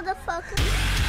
motherfucker.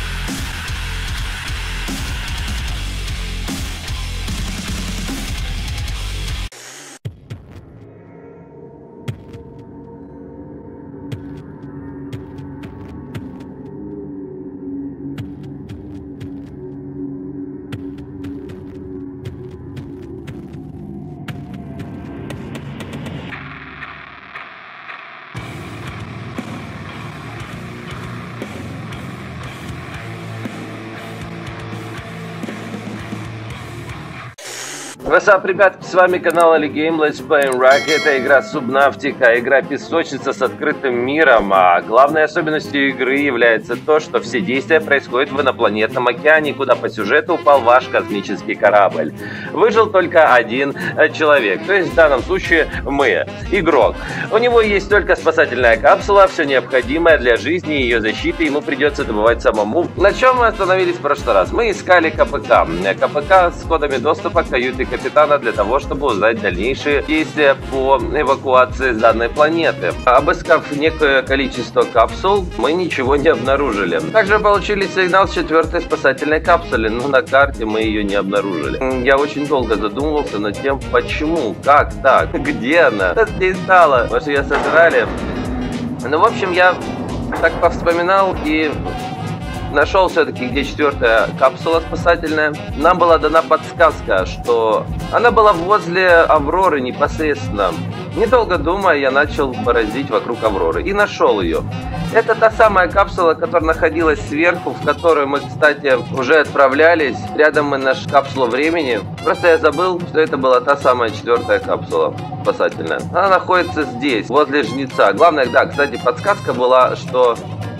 What's up, ребятки, с вами канал AliGame Let's Play Rock. Это игра Subnautica, игра песочница с открытым миром. А главной особенностью игры является то, что все действия происходят в инопланетном океане, куда по сюжету упал ваш космический корабль. Выжил только один человек, то есть в данном случае мы, игрок. У него есть только спасательная капсула, все необходимое для жизни и ее защиты ему придется добывать самому. На чем мы остановились в прошлый раз? Мы искали КПК. КПК с кодами доступа к каюте капитана для того, чтобы узнать дальнейшие действия по эвакуации с данной планеты. Обыскав некое количество капсул, мы ничего не обнаружили. Также получили сигнал с 4-й спасательной капсулы, но на карте мы ее не обнаружили. Я очень долго задумывался над тем, почему, как так, где она, что здесь стало, может ее собирали. Ну, в общем, я так повспоминал и нашел все-таки, где 4-я капсула спасательная. Нам была дана подсказка, что она была возле Авроры непосредственно. Недолго думая, я начал бороздить вокруг Авроры и нашел ее. Это та самая капсула, которая находилась сверху, в которую мы, кстати, уже отправлялись. Рядом мы нашли капсулу времени. Просто я забыл, что это была та самая 4-я капсула спасательная. Она находится здесь, возле Жнеца. Главное, да, кстати, подсказка была, что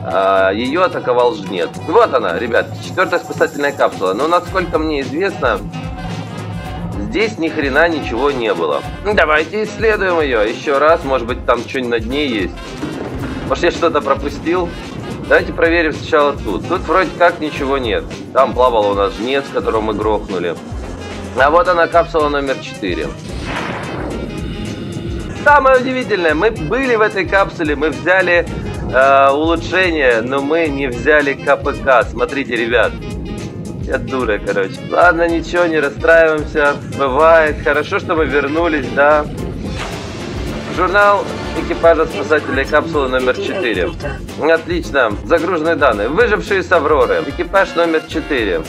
ее атаковал Жнец. Вот она, ребят, 4-я спасательная капсула. Но насколько мне известно, здесь ни хрена ничего не было. Давайте исследуем ее еще раз. Может быть, там что-нибудь на дне есть. Может, я что-то пропустил. Давайте проверим сначала тут. Тут вроде как ничего нет. Там плавал у нас Жнец, которого мы грохнули. А вот она, капсула номер 4. Самое удивительное, мы были в этой капсуле, мы взяли улучшение, но мы не взяли КПК. Смотрите, ребят. Я дура, короче. Ладно, ничего, не расстраиваемся. Бывает. Хорошо, что мы вернулись, да. Журнал экипажа спасателей капсулы номер 4. Отлично. Загружены данные. Выжившие с Авроры. Экипаж номер 4.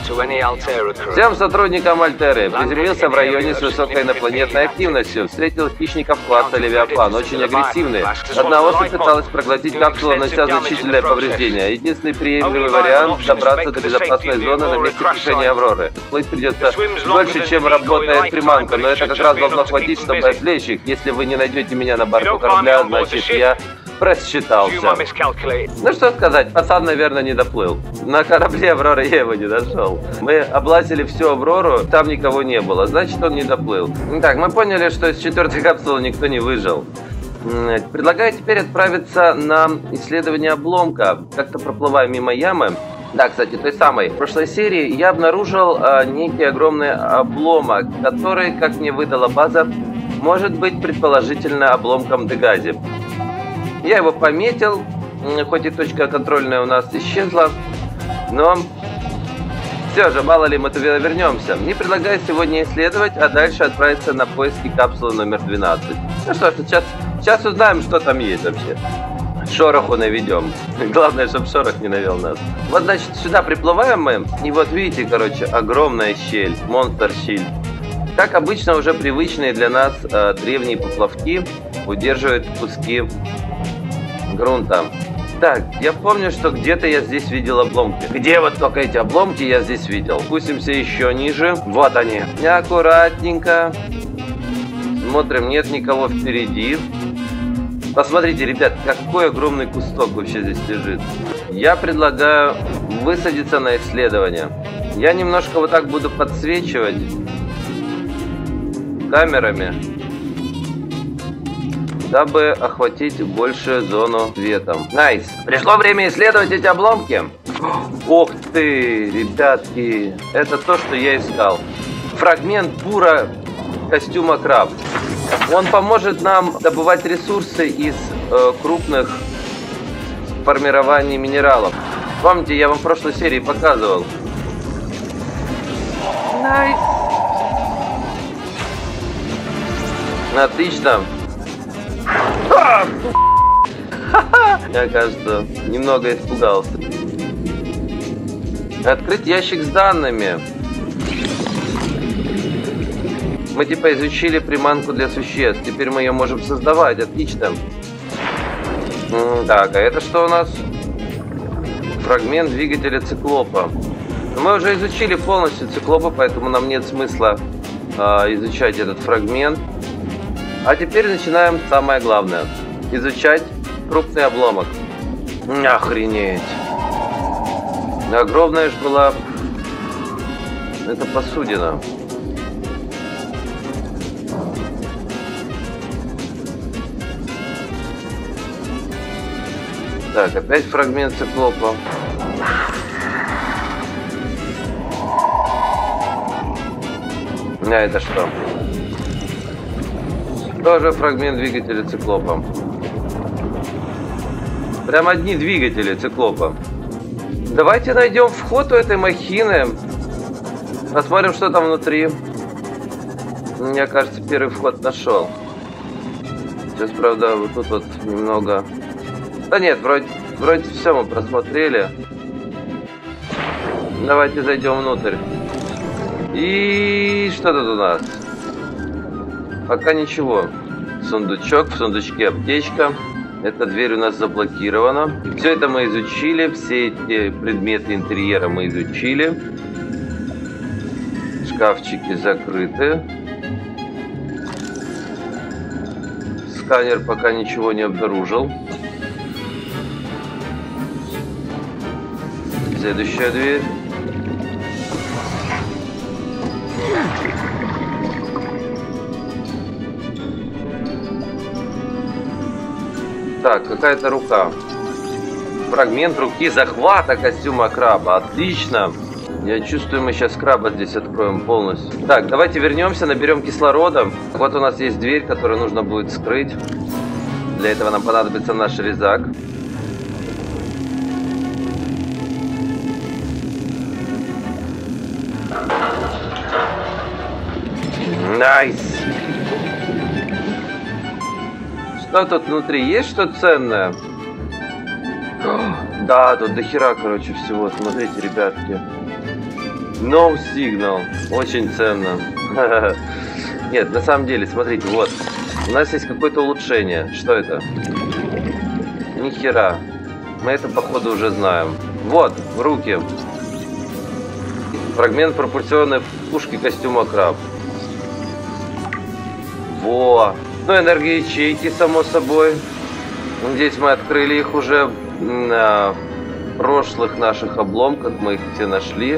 Всем сотрудникам Альтеры. Приземлился в районе с высокой инопланетной активностью. Встретил хищников класса Левиафан. Очень агрессивные. Одна особь пыталась проглотить капсулу, нанося значительное повреждение. Единственный приемлемый вариант — добраться до безопасной зоны на месте крушения Авроры. Плыть придется больше, чем работает приманка, но это как раз должно хватить, чтобы отвлечь их. Если вы не найдете меня на борту корабля, значит я просчитался. Ну что сказать, пацан, наверное, не доплыл. На корабле Авроры я его не нашел. Мы облазили всю Аврору, там никого не было, значит он не доплыл. Так, мы поняли, что из 4-й капсулы никто не выжил. Предлагаю теперь отправиться на исследование обломка. Как-то проплывая мимо ямы. Да, кстати, той самой. В прошлой серии я обнаружил некий огромный обломок, который, как мне выдала база, может быть предположительно обломком Дегази. Я его пометил, хоть и точка контрольная у нас исчезла, но все же, мало ли мы туда вернемся. Не предлагаю сегодня исследовать, а дальше отправиться на поиски капсулы номер 12. Ну что ж, сейчас узнаем, что там есть вообще. Шороху наведем. Главное, чтобы шорох не навел нас. Вот, значит, сюда приплываем мы, и вот видите, короче, огромная щель, монстр-щель. Как обычно, уже привычные для нас древние поплавки удерживают куски грунта. Так, я помню, что где-то я здесь видел обломки. Где вот только эти обломки я здесь видел? Спустимся еще ниже. Вот они. Аккуратненько. Смотрим, нет никого впереди. Посмотрите, ребят, какой огромный кусток вообще здесь лежит. Я предлагаю высадиться на исследование. Я немножко вот так буду подсвечивать камерами, дабы охватить большую зону светом. Найс. Пришло время исследовать эти обломки. Ох ты, ребятки. Это то, что я искал. Фрагмент бура костюма краб. Он поможет нам добывать ресурсы из крупных формирований минералов. Помните, я вам в прошлой серии показывал. Найс. Отлично. Я, кажется, немного испугался. Открыть ящик с данными. Мы типа изучили приманку для существ. Теперь мы ее можем создавать. Отлично. Так, а это что у нас? Фрагмент двигателя циклопа. Мы уже изучили полностью циклопа, поэтому нам нет смысла изучать этот фрагмент. А теперь начинаем самое главное. Изучать крупный обломок. Охренеть. Огромная ж была. Это посудина. Так, опять фрагмент циклопа. А это что? Тоже фрагмент двигателя циклопа. Прям одни двигатели циклопа. Давайте найдем вход у этой махины. Посмотрим, что там внутри. Мне кажется, первый вход нашел. Сейчас, правда, вот тут вот немного... Да нет, вроде все мы просмотрели. Давайте зайдем внутрь. И что тут у нас? Пока ничего. Сундучок, в сундучке аптечка. Эта дверь у нас заблокирована. Все это мы изучили. Все эти предметы интерьера мы изучили. Шкафчики закрыты. Сканер пока ничего не обнаружил. Следующая дверь. Так, какая-то рука. Фрагмент руки захвата костюма краба. Отлично. Я чувствую, мы сейчас краба здесь откроем полностью. Так, давайте вернемся, наберем кислорода. Вот у нас есть дверь, которую нужно будет скрыть. Для этого нам понадобится наш резак. Найс! Что тут внутри? Есть что ценное? Да, тут дохера, короче, всего. Смотрите, ребятки. No Signal. Очень ценно. Нет, на самом деле, смотрите, вот. У нас есть какое-то улучшение. Что это? Ни хера. Мы это, походу, уже знаем. Вот, в руки. Фрагмент пропульсионной пушки костюма краб. Во! Ну, энергоячейки, само собой. Здесь мы открыли их уже на прошлых наших обломках. Мы их все нашли.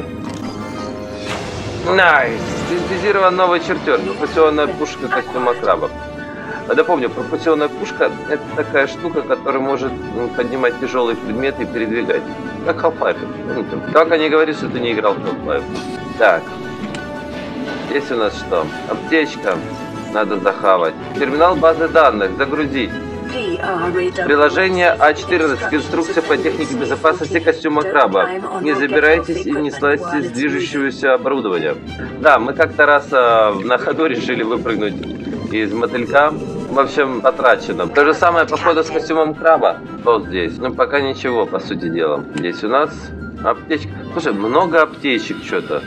Найс! Синтезирован новый чертеж. Пропульсионная пушка костюма краба. Напомню, пропульсионная пушка — это такая штука, которая может поднимать тяжелые предметы и передвигать. Как Half-Life. Только не говори, что ты не играл в Half-Life. Так. Здесь у нас что? Аптечка. Надо захавать. Терминал базы данных. Загрузить. Приложение А14. Инструкция по технике безопасности костюма краба. Не забирайтесь и не слазьте с движущегося оборудования. Да, мы как-то раз на ходу решили выпрыгнуть из мотылька. В общем, потрачено. То же самое, походу, с костюмом краба. Вот здесь. Ну, пока ничего, по сути дела. Здесь у нас аптечка. Слушай, много аптечек что-то.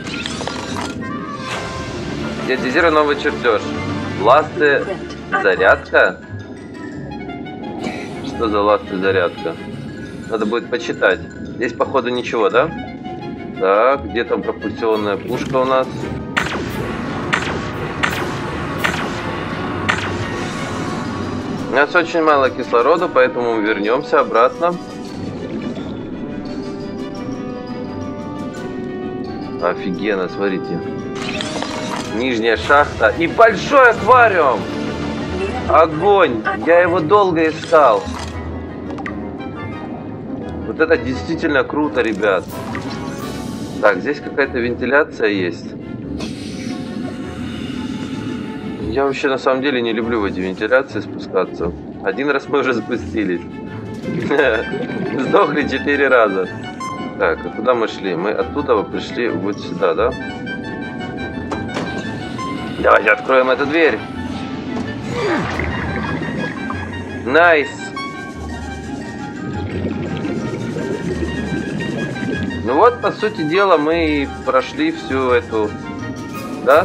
Синтезируй новый чертеж. Ласты зарядка? Что за ласты зарядка? Надо будет почитать. Здесь, походу, ничего, да? Так, где там пропульсионная пушка у нас? У нас очень мало кислорода, поэтому мы вернемся обратно. Офигенно, смотрите. Нижняя шахта и большой аквариум. Огонь! Я его долго искал. Вот это действительно круто, ребят. Так, здесь какая-то вентиляция есть. Я вообще на самом деле не люблю в эти вентиляции спускаться. Один раз мы уже спустились. Сдохли 4 раза. Так, а куда мы шли? Мы оттуда пришли вот сюда, да? Давайте откроем эту дверь. Найс. Ну вот, по сути дела, мы и прошли всю эту... Да?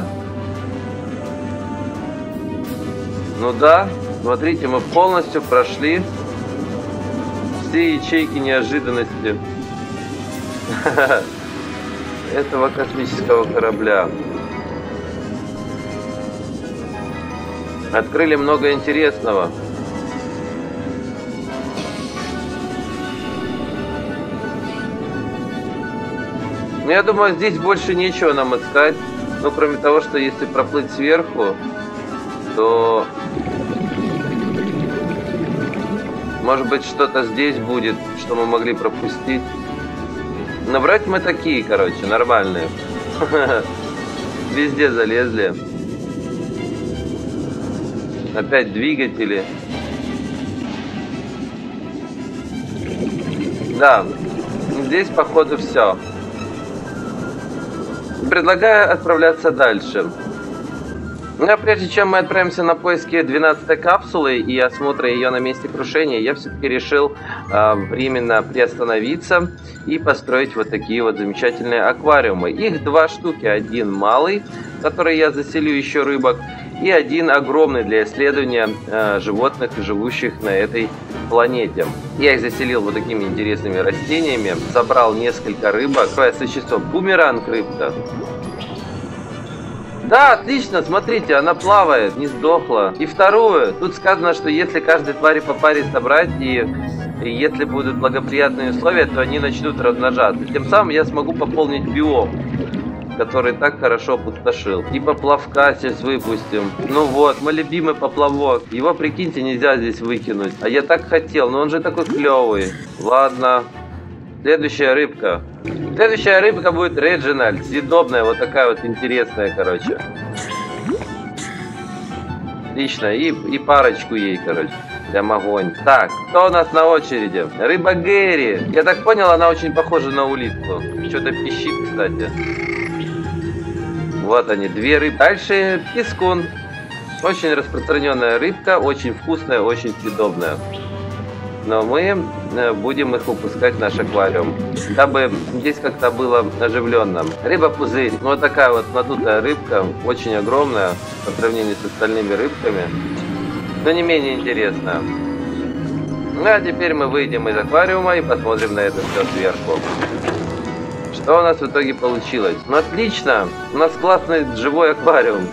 Ну да, смотрите, мы полностью прошли все ячейки неожиданности этого космического корабля. Открыли много интересного. Ну, я думаю, здесь больше нечего нам искать. Ну, кроме того, что если проплыть сверху, то... Может быть, что-то здесь будет, что мы могли пропустить. Но брать мы такие, короче, нормальные. Везде залезли. Опять двигатели. Да, здесь, походу, все. Предлагаю отправляться дальше. Но прежде чем мы отправимся на поиски 12-й капсулы и осмотра ее на месте крушения, я все-таки решил временно приостановиться и построить вот такие вот замечательные аквариумы. Их 2 штуки. Один малый, в который я заселю еще рыбок, и один огромный для исследования животных, живущих на этой планете. Я их заселил вот такими интересными растениями, собрал несколько рыбок. Первое существо — бумеранг рыбка. Да, отлично, смотрите, она плавает, не сдохла. И вторую, тут сказано, что если каждой твари по паре собрать, и если будут благоприятные условия, то они начнут размножаться. Тем самым я смогу пополнить биом, который так хорошо опустошил. И поплавка сейчас выпустим. Ну вот, мой любимый поплавок. Его, прикиньте, нельзя здесь выкинуть. А я так хотел, но он же такой клевый. Ладно. Следующая рыбка. Следующая рыбка будет Реджинальд. Съедобная, вот такая вот интересная, короче. Отлично. И парочку ей, короче. Прям огонь. Так, кто у нас на очереди? Рыба Гэри. Я так понял, она очень похожа на улитку. Что-то пищит, кстати. Вот они, 2 рыбы. Дальше пискун. Очень распространенная рыбка, очень вкусная, очень съедобная. Но мы будем их выпускать в наш аквариум, дабы здесь как-то было оживленно. Рыба-пузырь. Вот такая вот надутая рыбка, очень огромная по сравнению с остальными рыбками, но не менее интересная. Ну а теперь мы выйдем из аквариума и посмотрим на это все сверху. Что у нас в итоге получилось? Ну отлично, у нас классный живой аквариум.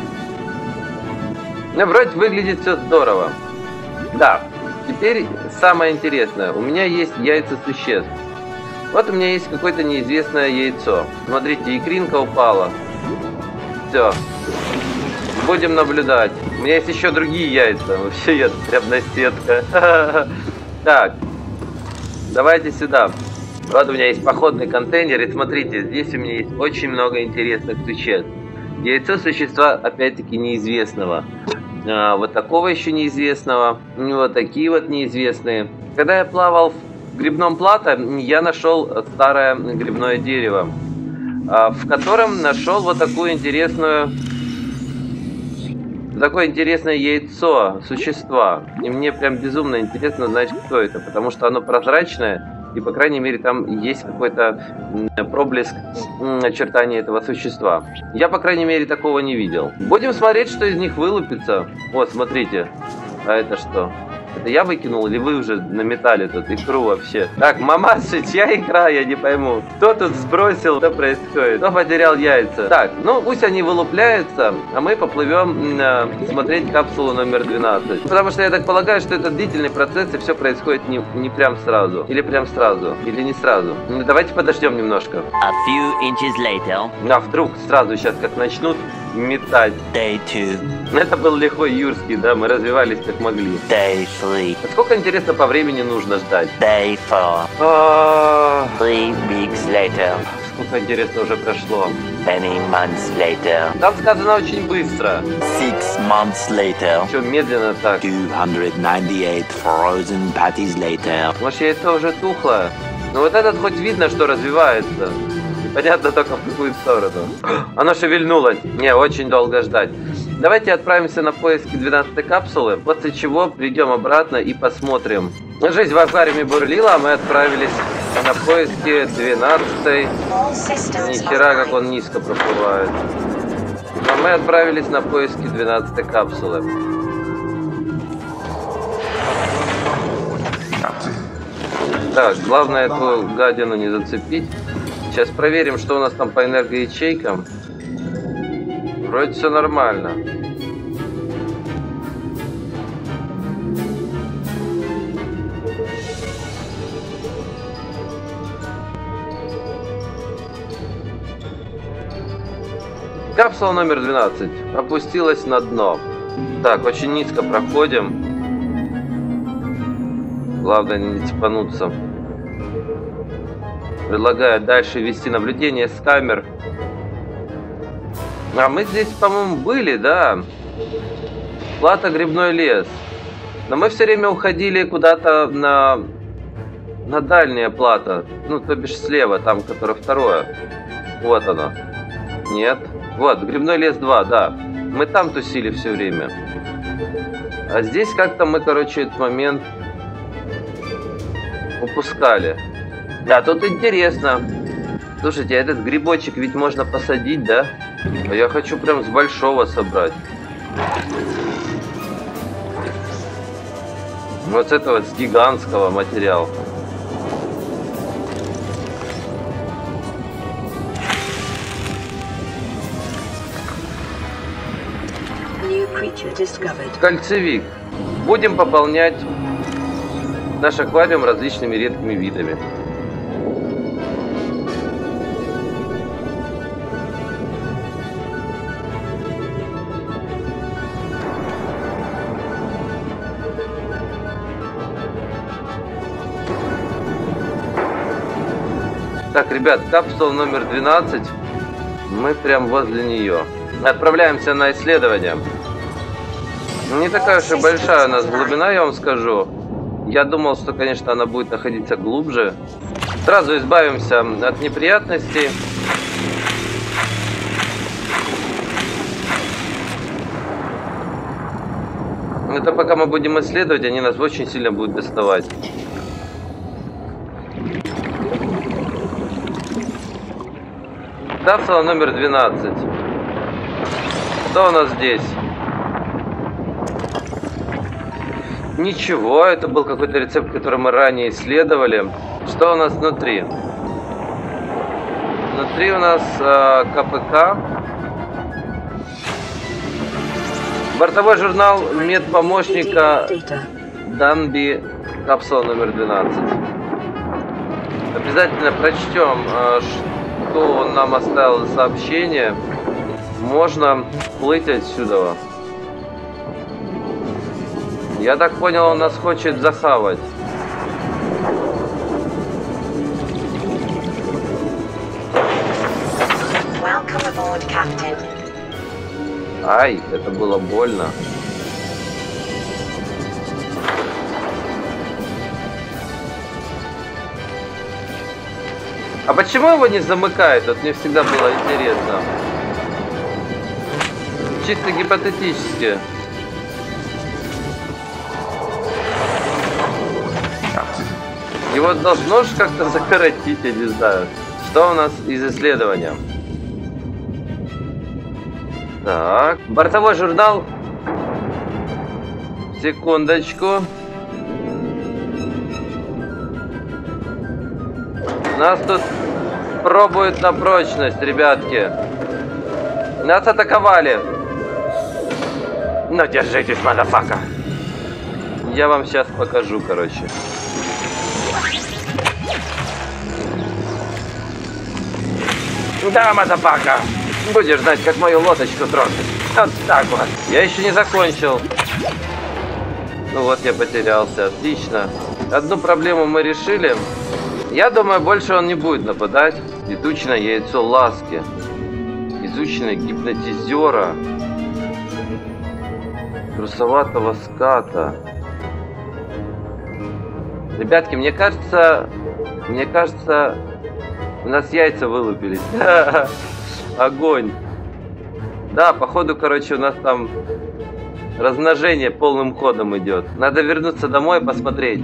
Ну, вроде выглядит все здорово. Да. Теперь самое интересное. У меня есть яйца существ. Вот у меня есть какое-то неизвестное яйцо. Смотрите, икринка упала. Все. Будем наблюдать. У меня есть еще другие яйца. Вообще я прям наседка. Так. Давайте сюда. Вот у меня есть походный контейнер. И смотрите, здесь у меня есть очень много интересных существ. Яйцо существа, опять-таки, неизвестного. Вот такого еще неизвестного, вот такие вот неизвестные. Когда я плавал в грибном плато, я нашел старое грибное дерево, в котором нашел вот такое интересное яйцо существа. И мне прям безумно интересно знать, кто это, потому что оно прозрачное. И, по крайней мере, там есть какой-то проблеск очертания этого существа. Я, по крайней мере, такого не видел. Будем смотреть, что из них вылупится. Вот, смотрите. А это что? Это я выкинул или вы уже наметали тут икру вообще? Так, мамаша, чья икра, я не пойму. Кто тут сбросил? Что происходит? Кто потерял яйца? Так, ну пусть они вылупляются, а мы поплывем смотреть капсулу номер 12. Потому что я так полагаю, что это длительный процесс, и все происходит не прям сразу. Или прям сразу. Или не сразу. Ну, давайте подождем немножко. A few inches later. А вдруг сразу сейчас как начнут метать. Day 2. Это был лихой юрский, да, мы развивались как могли. Day 3. А сколько, интересно, по времени нужно ждать? Day 4. 3 weeks later. Сколько, интересно, уже прошло? Many months later. Там сказано очень быстро. 6 months later. Что медленно так? 298 frozen patties later. Может, яйцо уже тухло? Но вот этот хоть видно, что развивается. Понятно только в какую сторону. Оно шевельнулось. Не, очень долго ждать. Давайте отправимся на поиски 12-й капсулы, после чего придем обратно и посмотрим. Жизнь в аквариуме бурлила, а мы отправились на поиски 12-й. Нихера, как он низко проплывает. А мы отправились на поиски 12-й капсулы. Так, главное эту гадину не зацепить. Сейчас проверим, что у нас там по энергоячейкам. Вроде все нормально. Капсула номер 12 опустилась на дно. Так, очень низко проходим. Главное не цепануться. Предлагаю дальше вести наблюдение с камер. А мы здесь, по-моему, были, да? Плата Грибной лес. Но мы все время уходили куда-то на дальнее плато. Ну, то бишь слева, там, которое второе. Вот оно. Нет. Вот, Грибной лес 2, да. Мы там тусили все время. А здесь как-то мы, короче, этот момент упускали. Да, тут интересно. Слушайте, а этот грибочек ведь можно посадить, да? А я хочу прям с большого собрать. Вот с этого, с гигантского материала. Кольцевик. Будем пополнять наш аквариум различными редкими видами. Так, ребят, капсула номер 12. Мы прям возле нее. Отправляемся на исследование. Не такая уж и большая у нас глубина, я вам скажу. Я думал, что, конечно, она будет находиться глубже. Сразу избавимся от неприятностей. Это пока мы будем исследовать, они нас очень сильно будут доставать. Капсула номер 12. Что у нас здесь? Ничего, это был какой-то рецепт, который мы ранее исследовали. Что у нас внутри? Внутри у нас КПК. Бортовой журнал медпомощника Данби, капсула номер 12. Обязательно прочтем, что он нам оставил сообщение. Можно плыть отсюда. Я так понял, он нас хочет захавать. Aboard, Captain. Ай, это было больно. А почему его не замыкает? Вот мне всегда было интересно. Чисто гипотетически. Его должно же как-то закоротить, я не знаю. Что у нас из исследования? Так, бортовой журнал. Секундочку. Нас тут пробуют на прочность, ребятки. Нас атаковали. Ну, держитесь, мадафака. Я вам сейчас покажу, короче. Да, мадафака. Будешь знать, как мою лодочку трогать. Вот так вот. Я еще не закончил. Ну вот, я потерялся. Отлично. Одну проблему мы решили. Я думаю, больше он не будет нападать. Летучее яйцо ласки. Изученное гипнотизера. Трусоватого ската. Ребятки, мне кажется, у нас яйца вылупились. Огонь. Да, походу, короче, у нас там размножение полным ходом идет. Надо вернуться домой и посмотреть.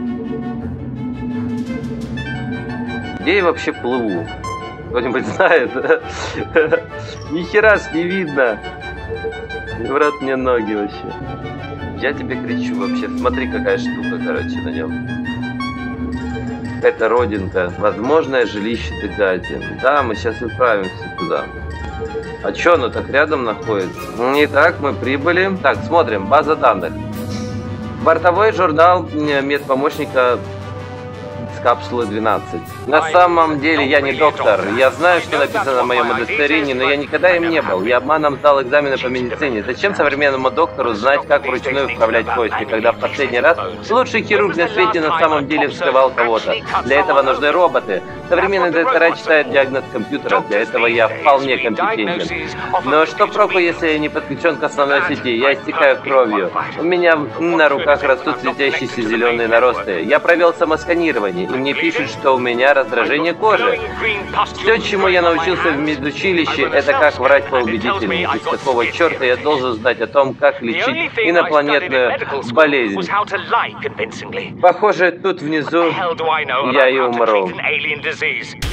Где я вообще плыву? Кто-нибудь знает? Ни хера ж не видно. Брат, мне ноги вообще. Я тебе кричу вообще. Смотри, какая штука, короче, на нем. Какая-то родинка. Возможное жилище Тегази. Да, мы сейчас отправимся туда. А чё оно так рядом находится? Итак, мы прибыли. Так, смотрим. База данных. Бортовой журнал медпомощника с капсулы 12. На самом деле я не доктор. Я знаю, что написано на моем удостоверении, но я никогда им не был. Я обманом сдал экзамены по медицине. Зачем современному доктору знать, как вручную вправлять кости, когда в последний раз лучший хирург на свете на самом деле вскрывал кого-то? Для этого нужны роботы. Современные доктора читают диагноз компьютера. Для этого я вполне компетентен. Но что проку, если я не подключен к основной сети? Я истекаю кровью. У меня на руках растут светящиеся зеленые наросты. Я провел самосканирование, и мне пишут, что у меня раздражение кожи. Все, чему я научился в медучилище, это как врать поубедительнее. Из какого черта я должен знать о том, как лечить инопланетную болезнь? Похоже, тут внизу я и умру.